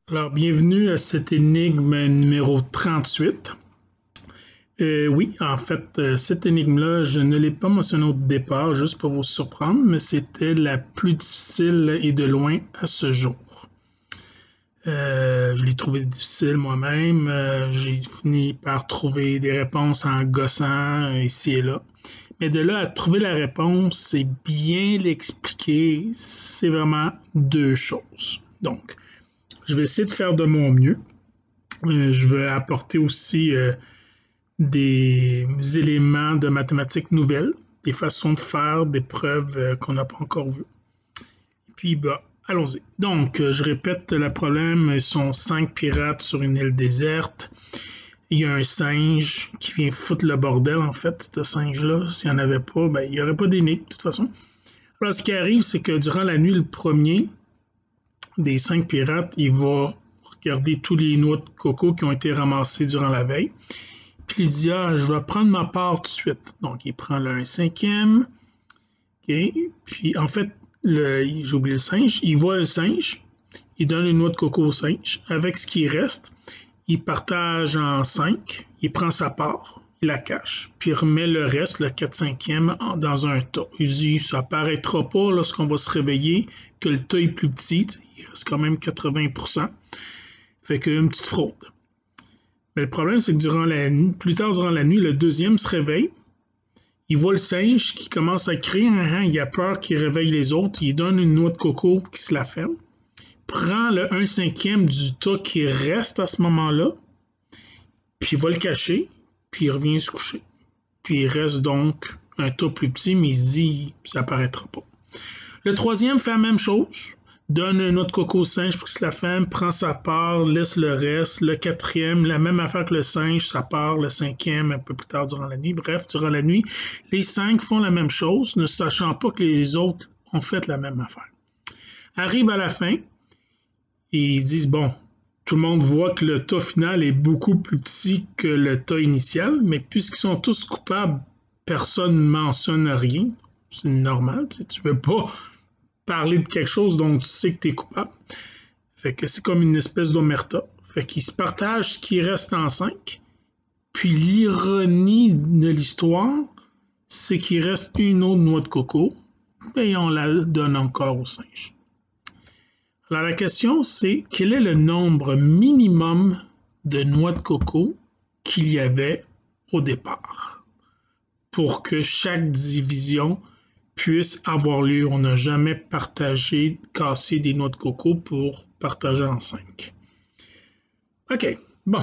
Alors, bienvenue à cette énigme numéro 38. Oui, en fait, cette énigme-là, je ne l'ai pas mentionnée au départ, juste pour vous surprendre, mais c'était la plus difficile et de loin à ce jour. Je l'ai trouvé difficile moi-même. J'ai fini par trouver des réponses en gossant ici et là. Mais de là à trouver la réponse, c'est bien l'expliquer, c'est vraiment deux choses. Donc, je vais essayer de faire de mon mieux. Je vais apporter aussi des éléments de mathématiques nouvelles, des façons de faire, des preuves qu'on n'a pas encore vues. Puis, bah, allons-y. Donc, je répète, le problème, ils sont 5 pirates sur une île déserte. Il y a un singe qui vient foutre le bordel, en fait, ce singe-là. S'il n'y en avait pas, ben, il n'y aurait pas d'énigme, de toute façon. Alors, ce qui arrive, c'est que durant la nuit, le premier des 5 pirates, il va regarder tous les noix de coco qui ont été ramassées durant la veille. Puis il dit, je vais prendre ma part tout de suite. Donc, il prend le 1/5. OK. Puis, en fait, j'ai oublié le singe. Il voit un singe. Il donne une noix de coco au singe. Avec ce qui reste, il partage en 5. Il prend sa part. Il la cache. Puis, il remet le reste, le 4/5, dans un tas. Il dit, ça apparaîtra pas lorsqu'on va se réveiller que le tas est plus petit. Il reste quand même 80%. Fait qu'une petite fraude. Mais le problème, c'est que plus tard durant la nuit, le deuxième se réveille. Il voit le singe qui commence à crier. Il a peur qu'il réveille les autres. Il donne une noix de coco qui se la ferme. Prend le 1/5 du tas qui reste à ce moment-là. Puis il va le cacher. Puis il revient se coucher. Puis il reste donc un tas plus petit, mais il se dit ça apparaîtra pas. Le troisième fait la même chose. Donne une noix de coco au singe pour qu'il se la ferme, prend sa part, laisse le reste. Le quatrième, la même affaire que le singe, sa part. Le 5e, un peu plus tard durant la nuit. Bref, durant la nuit, les 5 font la même chose, ne sachant pas que les autres ont fait la même affaire. Arrive à la fin, et ils disent, bon, tout le monde voit que le tas final est beaucoup plus petit que le tas initial, mais puisqu'ils sont tous coupables, personne ne mentionne rien. C'est normal, tu ne veux pas parler de quelque chose dont tu sais que tu es coupable. Fait que c'est comme une espèce d'omerta. Fait qu'ils se partagent ce qui reste en 5. Puis l'ironie de l'histoire, c'est qu'il reste une autre noix de coco, et on la donne encore au singe. Alors la question, c'est quel est le nombre minimum de noix de coco qu'il y avait au départ pour que chaque division puisse avoir lieu. On n'a jamais cassé des noix de coco pour partager en 5. OK, bon.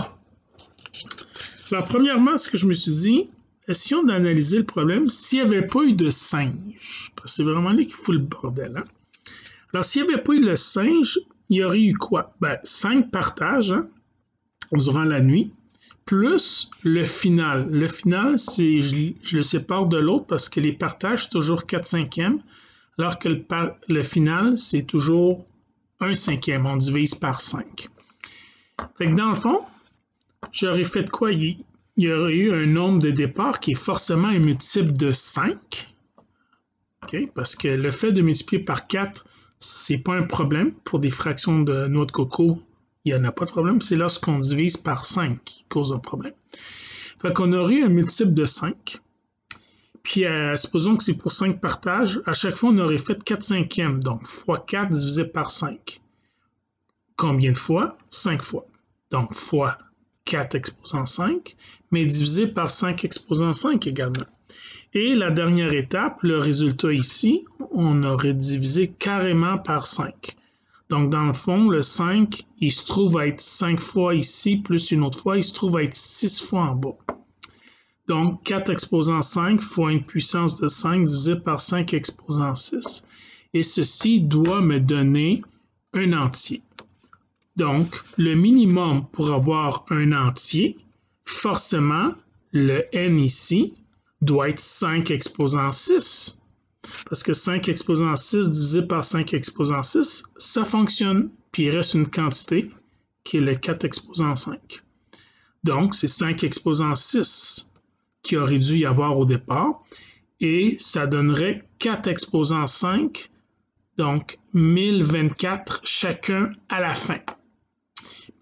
Alors, premièrement, ce que je me suis dit, essayons d'analyser le problème s'il n'y avait pas eu de singe. Parce que c'est vraiment lui qui fout le bordel. Hein? Alors, s'il n'y avait pas eu le singe, il y aurait eu quoi? 5 partages durant la nuit, plus le final. Le final, c'est je le sépare de l'autre parce que les partages, c'est toujours 4/5, alors que le final, c'est toujours 1/5. On divise par 5. Fait que dans le fond, j'aurais fait quoi? Il y aurait eu un nombre de départ qui est forcément un multiple de 5. Okay? Parce que le fait de multiplier par 4, c'est pas un problème. Pour des fractions de noix de coco, il n'y en a pas de problème. C'est lorsqu'on divise par 5 qui cause un problème. Fait qu'on aurait un multiple de 5. Puis, supposons que c'est pour 5 partages. À chaque fois, on aurait fait 4/5. Donc, fois 4 divisé par 5. Combien de fois? 5 fois. Donc, fois 4 exposant 5, mais divisé par 5 exposant 5 également. Et la dernière étape, le résultat ici, on aurait divisé carrément par 5. Donc, dans le fond, le 5, il se trouve à être 5 fois ici, plus une autre fois, il se trouve à être 6 fois en bas. Donc, 4 exposant 5 fois une puissance de 5 divisé par 5 exposant 6. Et ceci doit me donner un entier. Donc, le minimum pour avoir un entier, forcément, le n ici doit être 5 exposant 6. Parce que 5 exposant 6 divisé par 5 exposant 6, ça fonctionne. Puis il reste une quantité qui est le 4 exposant 5. Donc, c'est 5 exposant 6 qui aurait dû y avoir au départ. Et ça donnerait 4 exposant 5, donc 1024 chacun à la fin.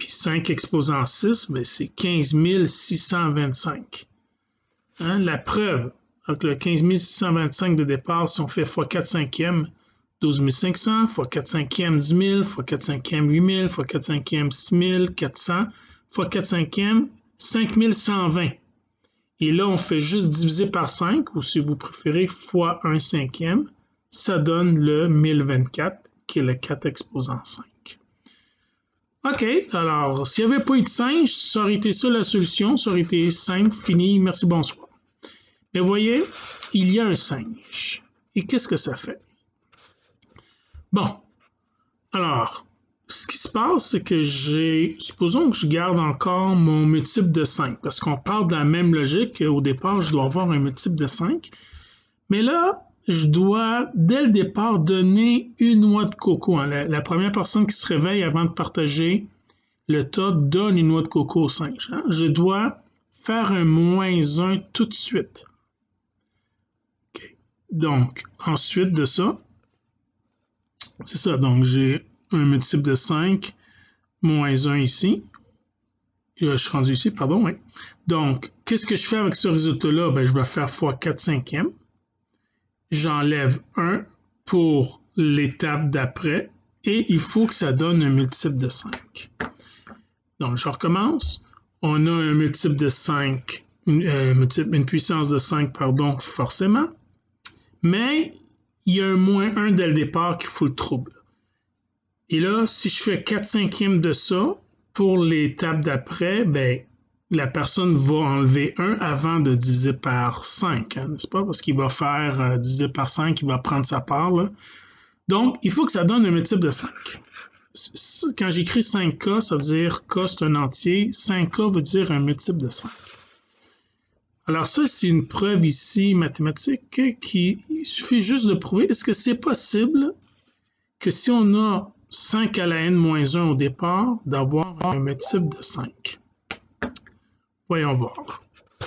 Puis 5 exposant 6, ben c'est 15 625. Hein? La preuve, avec le 15 625 de départ, si on fait x 4 cinquièmes, 12 500, x 4 cinquièmes, 10 000, x 4 cinquièmes, 8 000, x 4 cinquièmes, 6 400, x 4 cinquièmes, 5 120. Et là, on fait juste diviser par 5, ou si vous préférez, fois 1 cinquième, ça donne le 1024, qui est le 4 exposant 5. OK, alors, s'il n'y avait pas eu de singe, ça aurait été ça la solution, ça aurait été simple, fini, merci, bonsoir. Mais vous voyez, il y a un singe. Et qu'est-ce que ça fait? Bon, alors, ce qui se passe, c'est que supposons que je garde encore mon multiple de 5, parce qu'on part de la même logique. Au départ, je dois avoir un multiple de 5. Mais là, je dois, dès le départ, donner une noix de coco. Hein. La première personne qui se réveille avant de partager le tas donne une noix de coco au singe. Hein. Je dois faire un -1 tout de suite. Okay. Donc, ensuite de ça, c'est ça. Donc, j'ai un multiple de 5, -1 ici. Je suis rendu ici, pardon, oui. Donc, qu'est-ce que je fais avec ce résultat-là? Ben, je vais faire x 4 cinquièmes. J'enlève 1 pour l'étape d'après et il faut que ça donne un multiple de 5. Donc, je recommence. On a un multiple de 5, une puissance de 5, pardon, forcément. Mais il y a un -1 dès le départ qui fout le trouble. Et là, si je fais 4 cinquièmes de ça, pour l'étape d'après, ben, la personne va enlever 1 avant de diviser par 5, hein, n'est-ce pas? Parce qu'il va faire diviser par 5, il va prendre sa part. Là. Donc, il faut que ça donne un multiple de 5. Quand j'écris 5K, ça veut dire K c'est un entier. 5K veut dire un multiple de 5. Alors ça, c'est une preuve ici mathématique qui il suffit juste de prouver. Est-ce que c'est possible que si on a 5 à la n-1 au départ, d'avoir un multiple de 5? Voyons voir.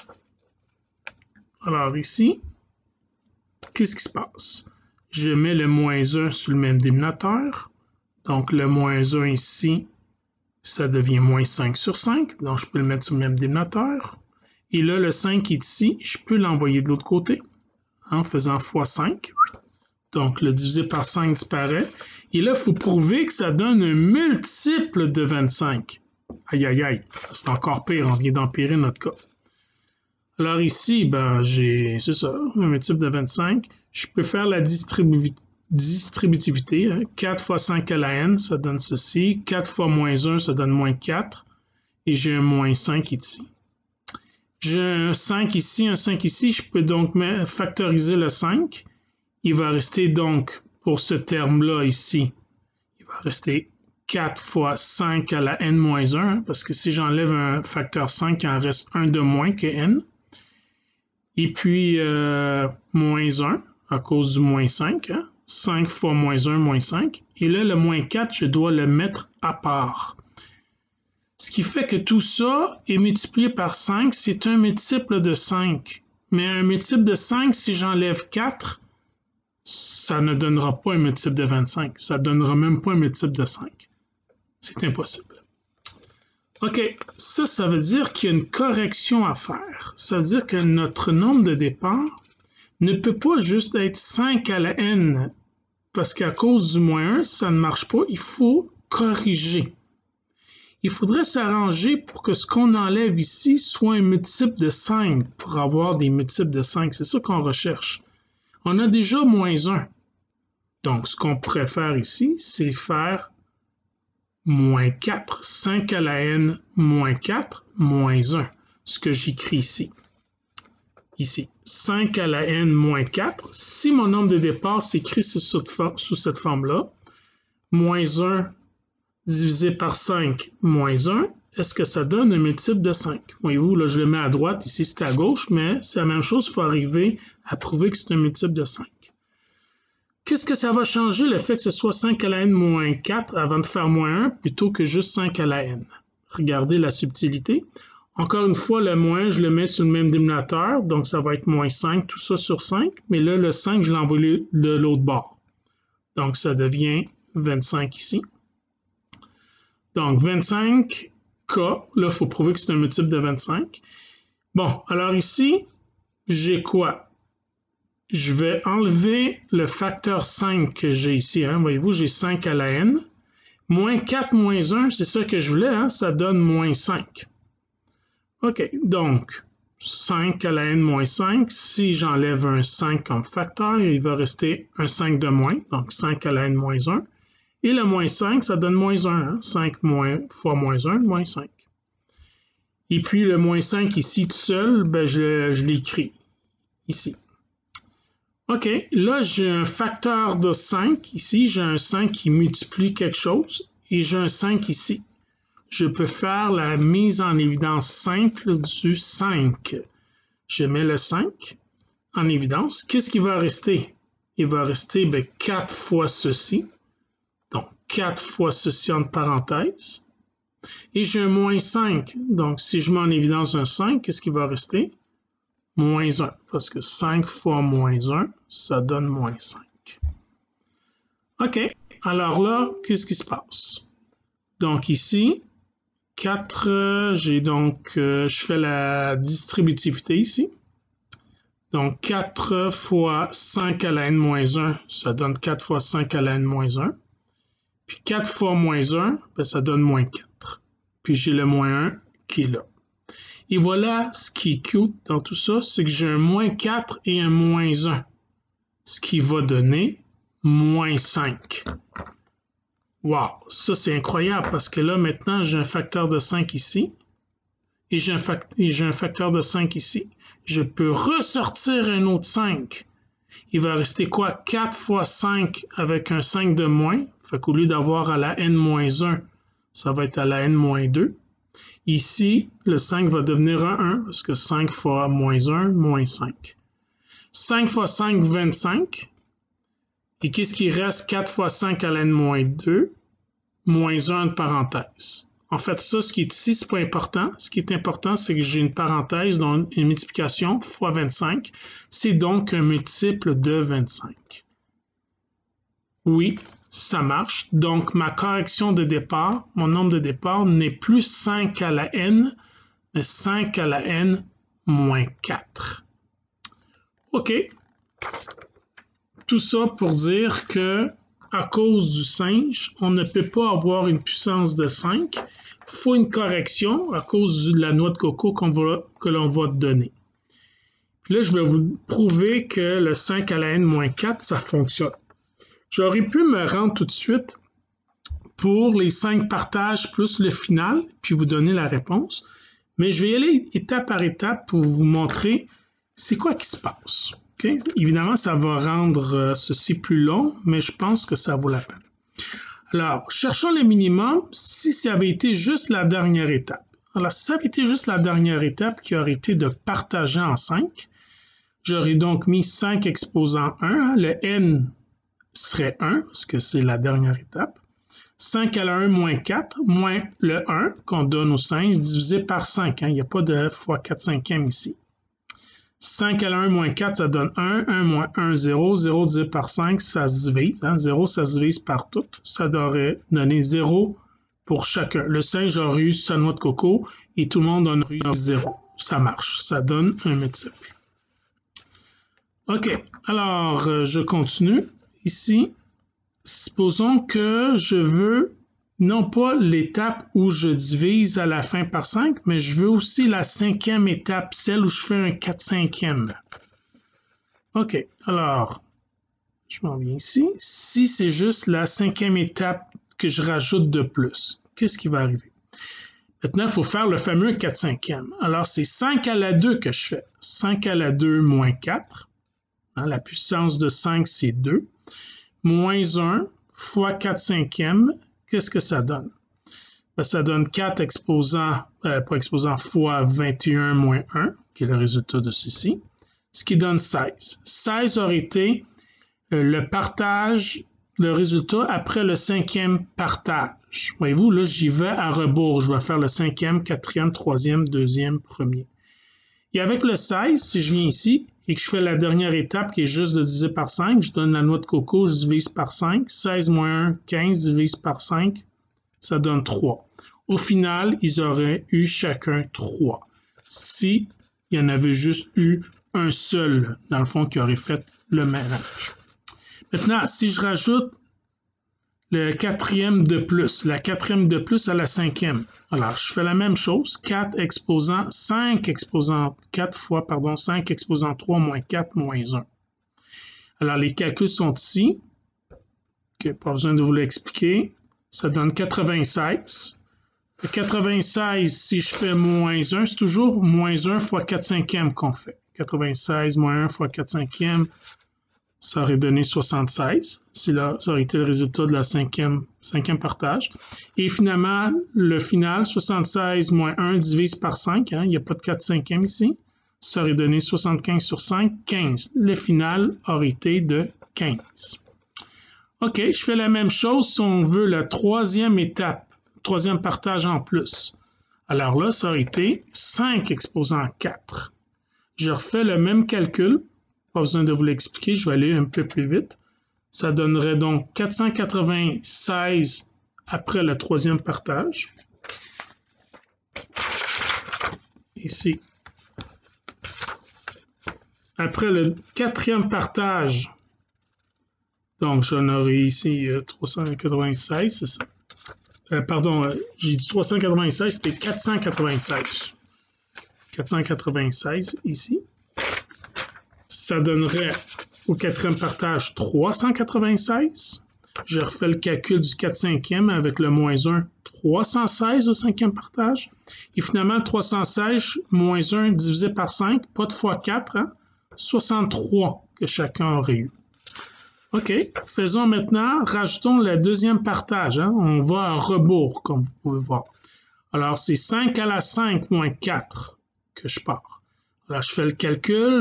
Alors ici, qu'est-ce qui se passe? Je mets le -1 sur le même dénominateur. Donc le -1 ici, ça devient -5 sur 5. Donc je peux le mettre sur le même dénominateur. Et là, le 5 qui est ici, je peux l'envoyer de l'autre côté en faisant x 5. Donc le divisé par 5 disparaît. Et là, il faut prouver que ça donne un multiple de 25. Aïe, aïe, aïe, c'est encore pire, on vient d'empirer notre cas. Alors ici, ben, c'est ça, un multiple de 25. Je peux faire la distributivité. Hein. 4 fois 5 à la n, ça donne ceci. 4 fois -1, ça donne -4. Et j'ai un -5 ici. J'ai un 5 ici, un 5 ici. Je peux donc factoriser le 5. Il va rester donc, pour ce terme-là ici, il va rester 4 fois 5 à la n-1, parce que si j'enlève un facteur 5, il en reste un de moins que n. Et puis, -1, à cause du -5. Hein? 5 fois -1, -5. Et là, le -4, je dois le mettre à part. Ce qui fait que tout ça est multiplié par 5, c'est un multiple de 5. Mais un multiple de 5, si j'enlève 4, ça ne donnera pas un multiple de 25. Ça ne donnera même pas un multiple de 5. C'est impossible. OK, ça veut dire qu'il y a une correction à faire. Ça veut dire que notre nombre de départ ne peut pas juste être 5 à la n, parce qu'à cause du -1, ça ne marche pas. Il faut corriger. Il faudrait s'arranger pour que ce qu'on enlève ici soit un multiple de 5 pour avoir des multiples de 5. C'est ça qu'on recherche. On a déjà -1. Donc, ce qu'on pourrait faire ici, c'est faire -4. 5 à la n -4, -1. Ce que j'écris ici. Ici, 5 à la n -4. Si mon nombre de départ s'écrit sous cette forme-là, -1 divisé par 5 -1, est-ce que ça donne un multiple de 5? Voyez-vous, là, je le mets à droite, ici c'est à gauche, mais c'est la même chose, il faut arriver à prouver que c'est un multiple de 5. Qu'est-ce que ça va changer, le fait que ce soit 5 à la n -4 avant de faire -1 plutôt que juste 5 à la n? Regardez la subtilité. Encore une fois, le -1, je le mets sur le même dénominateur, donc ça va être -5, tout ça sur 5, mais là, le 5, je l'envoie de l'autre bord. Donc, ça devient 25 ici. Donc, 25 K. Là, il faut prouver que c'est un multiple de 25. Bon, alors ici, j'ai quoi? Je vais enlever le facteur 5 que j'ai ici. Hein. Voyez-vous, j'ai 5 à la n. Moins 4 moins 1, c'est ça que je voulais, hein? Ça donne moins 5. OK, donc 5 à la n moins 5. Si j'enlève un 5 comme facteur, il va rester un 5 de moins, donc 5 à la n moins 1. Et le moins 5, ça donne moins 1. Hein? 5 fois moins 1, moins 5. Et puis le moins 5 ici tout seul, ben, je l'écris ici. OK, là j'ai un facteur de 5 ici, j'ai un 5 qui multiplie quelque chose et j'ai un 5 ici. Je peux faire la mise en évidence simple du 5. Je mets le 5 en évidence. Qu'est-ce qui va rester? Il va rester 4 fois ceci. Donc 4 fois ceci entre parenthèses. Et j'ai un moins 5. Donc si je mets en évidence un 5, qu'est-ce qui va rester? Moins 1. Parce que 5 fois moins 1, ça donne moins 5. OK. Alors là, qu'est-ce qui se passe? Donc ici, 4, j'ai donc, je fais la distributivité ici. Donc 4 fois 5 à la n-1, ça donne 4 fois 5 à la n-1. Puis 4 fois moins 1, ben, ça donne moins 4. Puis j'ai le moins 1 qui est là. Et voilà ce qui est cute dans tout ça, c'est que j'ai un moins 4 et un moins 1. Ce qui va donner moins 5. Wow, ça c'est incroyable parce que là maintenant j'ai un facteur de 5 ici et j'ai un facteur de 5 ici. Je peux ressortir un autre 5. Il va rester quoi? 4 fois 5 avec un 5 de moins. Fait qu'au lieu d'avoir à la n-1, ça va être à la n-2. Ici, le 5 va devenir un 1 parce que 5 fois moins 1, moins 5. 5 fois 5, 25. Et qu'est-ce qui reste? 4 fois 5 à la n-2, moins 1 de parenthèse. En fait, ça, ce qui est ici, c'est pas important. Ce qui est important, c'est que j'ai une parenthèse, donc une multiplication fois 25. C'est donc un multiple de 25. Oui, ça marche. Donc, ma correction de départ, mon nombre de départ n'est plus 5 à la n, mais 5 à la n moins 4. OK. Tout ça pour dire que à cause du singe, on ne peut pas avoir une puissance de 5. Il faut une correction à cause de la noix de coco que l'on va donner. Puis là, je vais vous prouver que le 5 à la n moins 4, ça fonctionne. J'aurais pu me rendre tout de suite pour les 5 partages plus le final, puis vous donner la réponse. Mais je vais y aller étape par étape pour vous montrer c'est quoi qui se passe. Okay? Évidemment, ça va rendre ceci plus long, mais je pense que ça vaut la peine. Alors, cherchons le minimum si ça avait été juste la dernière étape. Alors, si ça avait été juste la dernière étape qui aurait été de partager en 5, j'aurais donc mis 5 exposant 1. Le n serait 1, parce que c'est la dernière étape. 5 à la 1 moins 4, moins le 1 qu'on donne au singe, divisé par 5. Hein? Il n'y a pas de fois 4 cinquièmes ici. 5 à la 1 moins 4, ça donne 1. 1 moins 1, 0. 0 divisé par 5, ça se divise. Hein? 0, ça se divise par tout. Ça devrait donner 0 pour chacun. Le singe aurait eu sa noix de coco et tout le monde en aurait eu 0. Ça marche. Ça donne un multiple. OK. Alors, je continue. Ici, supposons que je veux non pas l'étape où je divise à la fin par 5, mais je veux aussi la 5e étape, celle où je fais un 4/5. OK, alors, je m'en viens ici. Si c'est juste la 5e étape que je rajoute de plus, qu'est-ce qui va arriver? Maintenant, il faut faire le fameux 4/5. Alors, c'est 5 à la 2 que je fais. 5 à la 2 moins 4. Hein, la puissance de 5, c'est 2. Moins 1 fois 4/5, qu'est-ce que ça donne? Ben, ça donne 4 exposant, pas exposant, fois 21 moins 1, qui est le résultat de ceci, ce qui donne 16. 16 aurait été le partage, le résultat après le 5e partage. Voyez-vous, là, j'y vais à rebours. Je vais faire le 5e, 4e, 3e, 2e, 1er. Et avec le 16, si je viens ici, et que je fais la dernière étape qui est juste de diviser par 5, je donne la noix de coco, je divise par 5, 16 moins 1, 15, divise par 5, ça donne 3. Au final, ils auraient eu chacun 3. Si il y en avait juste eu un seul, dans le fond, qui aurait fait le ménage. Maintenant, si je rajoute le quatrième de plus, la quatrième de plus à la cinquième, alors je fais la même chose, 4 exposant 5 exposant 4 fois, pardon, 5 exposant 3 moins 4 moins 1. Alors les calculs sont ici, pas besoin de vous l'expliquer, ça donne 96. Le 96, si je fais moins 1, c'est toujours moins 1 fois 4 cinquièmes qu'on fait. 96 moins 1 fois 4 cinquièmes, ça aurait donné 76. C'est là, ça aurait été le résultat de la cinquième partage. Et finalement, le final, 76 moins 1 divise par 5, hein, il n'y a pas de 4 cinquièmes ici, ça aurait donné 75 sur 5, 15. Le final aurait été de 15. OK, je fais la même chose si on veut la troisième étape, troisième partage en plus. Alors là, ça aurait été 5 exposant 4. Je refais le même calcul. Pas besoin de vous l'expliquer, je vais aller un peu plus vite. Ça donnerait donc 496 après le troisième partage. Ici. Après le quatrième partage, donc j'en aurai ici 396, c'est ça. Pardon, j'ai dit 396, c'était 496. 496 ici. Ça donnerait au quatrième partage 396. Je refais le calcul du 4 cinquième avec le moins 1, 316 au cinquième partage. Et finalement, 316 moins 1 divisé par 5, pas de fois 4, hein? 63 que chacun aurait eu. OK, faisons maintenant, rajoutons le deuxième partage. Hein? On va à rebours, comme vous pouvez voir. Alors, c'est 5 à la 5 moins 4 que je pars. Alors, je fais le calcul,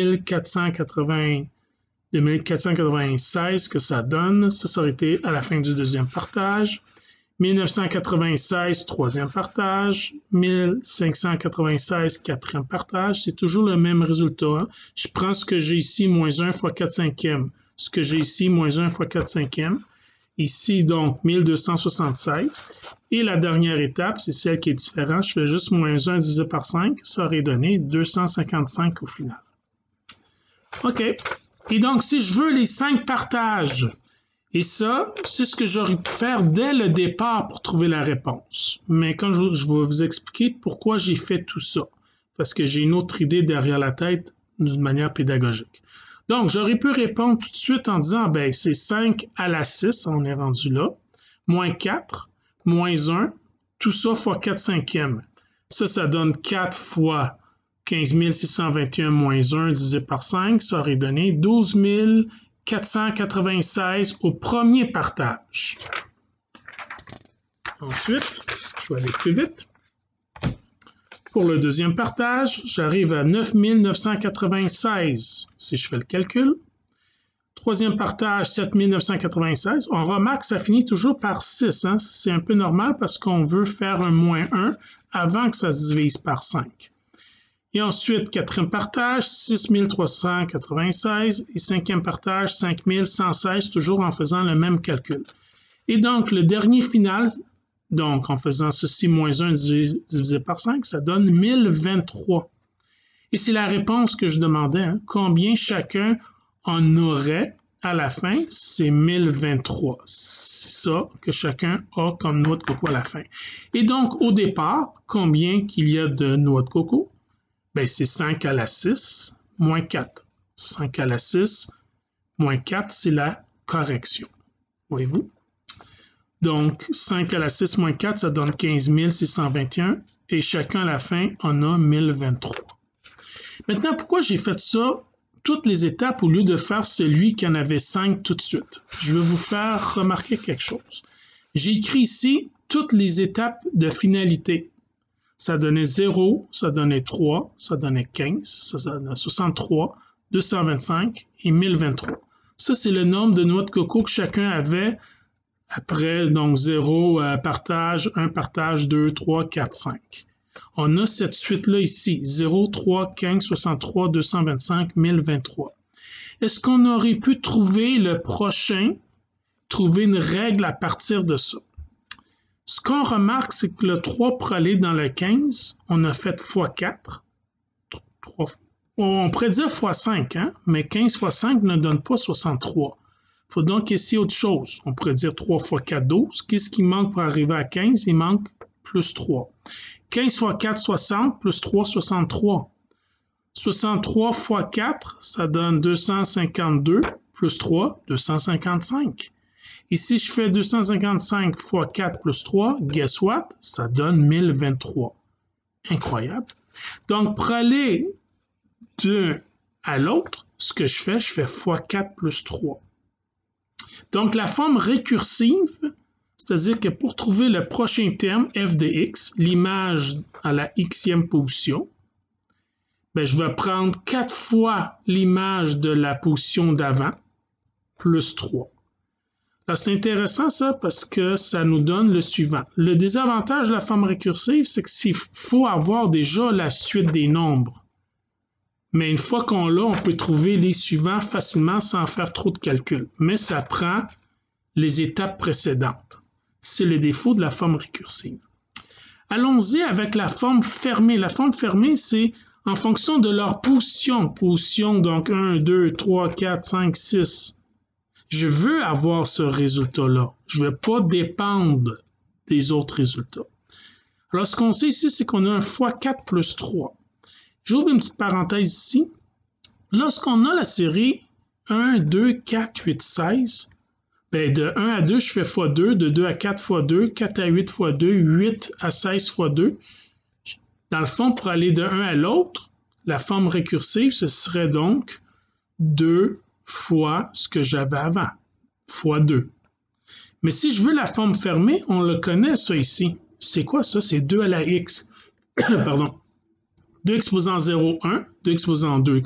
2496 que ça donne. Ça aurait été à la fin du deuxième partage. 1996, troisième partage. 1596, quatrième partage. C'est toujours le même résultat. Hein? Je prends ce que j'ai ici, moins 1 fois 4 cinquièmes. Ce que j'ai ici, moins 1 fois 4 cinquièmes. Ici, donc, 1276. Et la dernière étape, c'est celle qui est différente. Je fais juste moins 1 divisé par 5. Ça aurait donné 255 au final. OK. Et donc, si je veux les 5 partages, et ça, c'est ce que j'aurais pu faire dès le départ pour trouver la réponse. Mais quand je vais vous expliquer pourquoi j'ai fait tout ça. Parce que j'ai une autre idée derrière la tête d'une manière pédagogique. Donc, j'aurais pu répondre tout de suite en disant, ben, c'est 5 à la 6, on est rendu là, moins 4, moins 1, tout ça fois 4 cinquièmes. Ça donne 4 fois 15 621 moins 1 divisé par 5, ça aurait donné 12 496 au premier partage. Ensuite, je vais aller plus vite. Pour le deuxième partage, j'arrive à 9 996 si je fais le calcul. Troisième partage, 7 996. On remarque que ça finit toujours par 6. Hein? C'est un peu normal parce qu'on veut faire un moins 1 avant que ça se divise par 5. Et ensuite, quatrième partage, 6 396. Et cinquième partage, 5 116, toujours en faisant le même calcul. Et donc, le dernier final, donc en faisant ceci moins 1 divisé par 5, ça donne 1023. Et c'est la réponse que je demandais. Hein? Combien chacun en aurait à la fin? C'est 1023. C'est ça que chacun a comme noix de coco à la fin. Et donc, au départ, combien qu'il y a de noix de coco? Ben, c'est 5 à la 6 moins 4. 5 à la 6 moins 4, c'est la correction. Voyez-vous? Donc, 5 à la 6 moins 4, ça donne 15 621 et chacun à la fin en a 1023. Maintenant, pourquoi j'ai fait ça, toutes les étapes, au lieu de faire celui qui en avait 5 tout de suite? Je vais vous faire remarquer quelque chose. J'ai écrit ici toutes les étapes de finalité. Ça donnait 0, ça donnait 3, ça donnait 15, ça donnait 63, 225 et 1023. Ça, c'est le nombre de noix de coco que chacun avait après, donc 0, partage, 1 partage, 2, 3, 4, 5. On a cette suite-là ici, 0, 3, 15, 63, 225, 1023. Est-ce qu'on aurait pu trouver le prochain, trouver une règle à partir de ça? Ce qu'on remarque, c'est que le 3 pour aller dans le 15, on a fait x4. 3, on pourrait dire x5, hein? Mais 15 x 5 ne donne pas 63. Il faut donc essayer autre chose. On pourrait dire 3 x 4, 12. Qu'est-ce qui manque pour arriver à 15? Il manque plus 3. 15 x 4, 60, plus 3, 63. 63 x 4, ça donne 252, plus 3, 255. Et si je fais 255 x 4 plus 3, guess what? Ça donne 1023. Incroyable. Donc, pour aller d'un à l'autre, ce que je fais x4 plus 3. Donc, la forme récursive, c'est-à-dire que pour trouver le prochain terme, f de x, l'image à la xème position, ben, je vais prendre 4 fois l'image de la position d'avant, plus 3. Alors, c'est intéressant ça parce que ça nous donne le suivant. Le désavantage de la forme récursive, c'est qu'il faut avoir déjà la suite des nombres. Mais une fois qu'on l'a, on peut trouver les suivants facilement sans faire trop de calculs. Mais ça prend les étapes précédentes. C'est le défaut de la forme récursive. Allons-y avec la forme fermée. La forme fermée, c'est en fonction de leur position. Position, donc 1, 2, 3, 4, 5, 6. Je veux avoir ce résultat-là. Je ne veux pas dépendre des autres résultats. Alors, ce qu'on sait ici, c'est qu'on a un x4 plus 3. J'ouvre une petite parenthèse ici. Lorsqu'on a la série 1, 2, 4, 8, 16, bien de 1 à 2, je fais x2, de 2 à 4 x2, 4 à 8 x2, 8 à 16 x2. Dans le fond, pour aller de 1 à l'autre, la forme récursive, ce serait donc 2 fois ce que j'avais avant, fois 2. Mais si je veux la forme fermée, on le connaît ça ici. C'est quoi ça? C'est 2 à la x. Pardon. 2 exposant 0, 1, 2 exposant 2.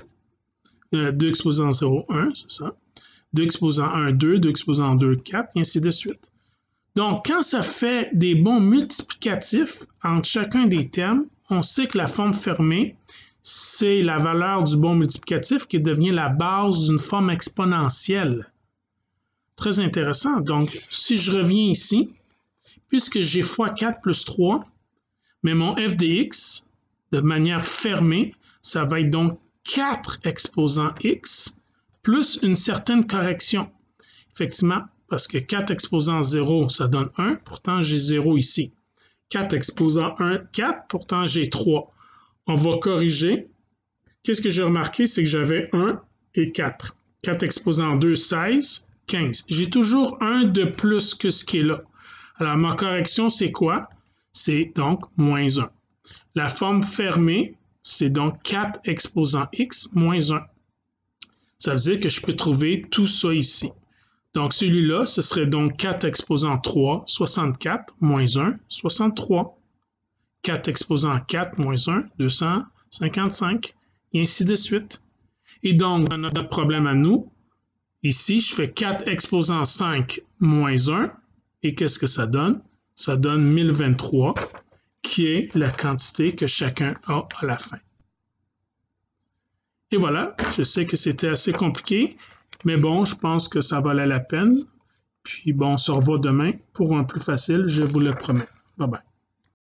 2 exposant 0, 1, c'est ça. 2 exposant 1, 2, 2 exposant 2, 4, et ainsi de suite. Donc, quand ça fait des bons multiplicatifs entre chacun des termes, on sait que la forme fermée, c'est la valeur du bon multiplicatif qui devient la base d'une forme exponentielle. Très intéressant. Donc, si je reviens ici, puisque j'ai x4 plus 3, mais mon f de x, de manière fermée, ça va être donc 4 exposant x plus une certaine correction. Effectivement, parce que 4 exposant 0, ça donne 1, pourtant j'ai 0 ici. 4 exposant 1, 4, pourtant j'ai 3. On va corriger. Qu'est-ce que j'ai remarqué? C'est que j'avais 1 et 4. 4 exposant 2, 16, 15. J'ai toujours 1 de plus que ce qui est là. Alors, ma correction, c'est quoi? C'est donc moins 1. La forme fermée, c'est donc 4 exposant x moins 1. Ça veut dire que je peux trouver tout ça ici. Donc, celui-là, ce serait donc 4 exposant 3, 64, moins 1, 63. 4 exposant 4 moins 1, 255, et ainsi de suite. Et donc, dans notre problème à nous, ici, je fais 4 exposant 5 moins 1, et qu'est-ce que ça donne? Ça donne 1023, qui est la quantité que chacun a à la fin. Et voilà, je sais que c'était assez compliqué, mais bon, je pense que ça valait la peine. Puis bon, on se revoit demain pour un plus facile, je vous le promets. Bye bye.